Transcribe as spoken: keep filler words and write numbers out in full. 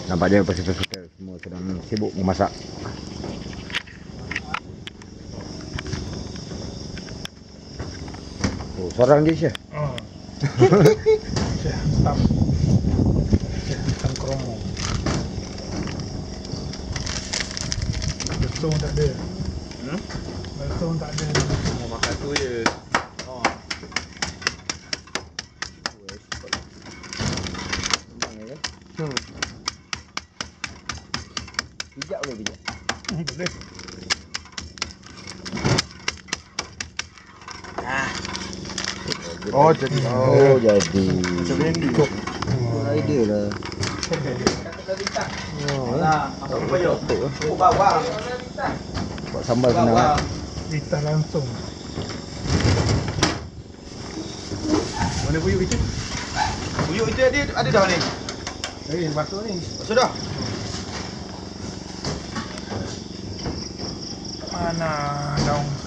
Nampaknya peserta-peserta semua sedang sibuk memasak. Oh, seorang je Syekh. Oh. Syekh Tam. Syekh Tam Kromo. Betul tak ada. Hmm? Betul tak ada. Mau makan tu je. Oh. Hmm. Pijak boleh pijak? Hmm, boleh. Oh, jadi. Oh, jadi. Macam ni. Oh, idea lah. Oh, Lah, apa payah? Oh, bawang. buat sambal senang kan? Litas langsung. Mana buyuk itu? Buyuk itu ada ada dah ni. Eh, basuh ni. Sudah. Mana daun